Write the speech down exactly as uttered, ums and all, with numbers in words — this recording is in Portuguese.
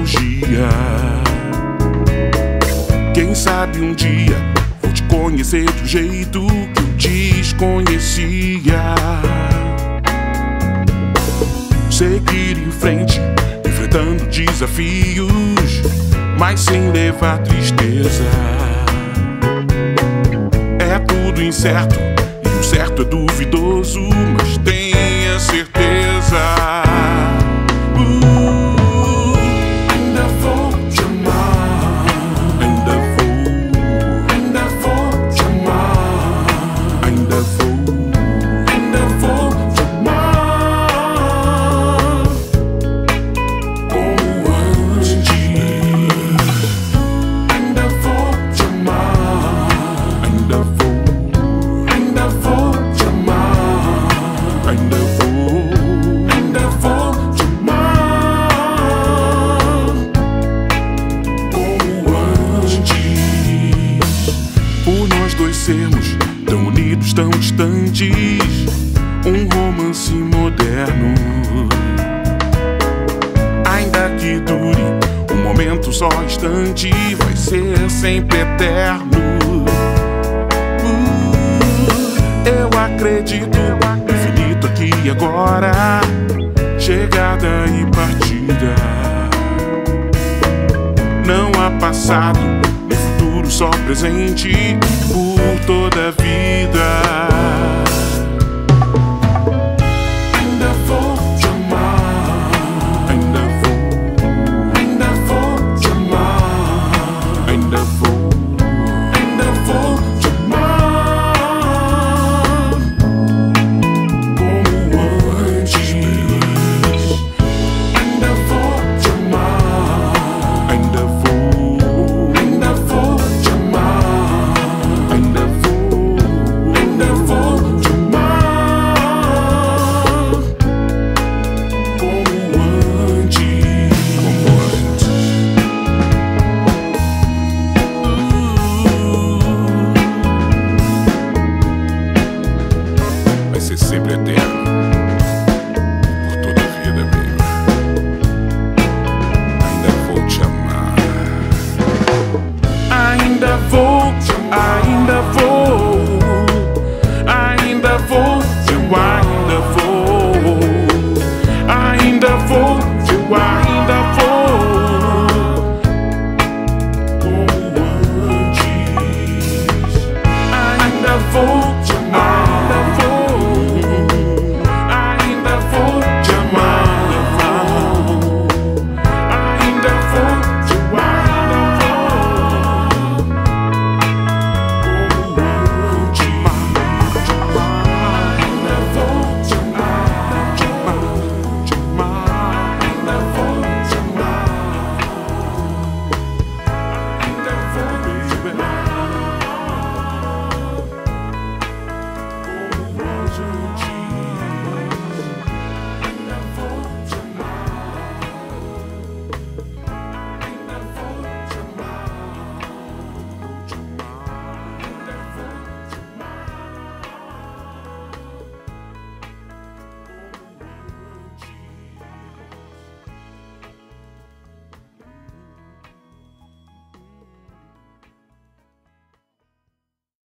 nostalgia. Quem sabe um dia vou te conhecer de um jeito que eu desconhecia. Seguir em frente, enfrentando desafios, mas sem levar tristeza. É tudo incerto e o certo é duvidoso, mas tenha certeza. Uh, ainda vou te amar, ainda vou, ainda vou te amar, ainda vou, ainda vou te amar como antes. Ainda vou te amar, ainda vou, ainda vou te amar, ainda vou, ainda vou te amar como antes. Por nós dois sermos tão unidos, tão distantes, um romance moderno. Ainda que dure um momento só instante, vai ser sempre eterno. Uh, eu acredito no infinito aqui e agora, chegada e partida. Não há passado, nem futuro, só presente por toda a vida.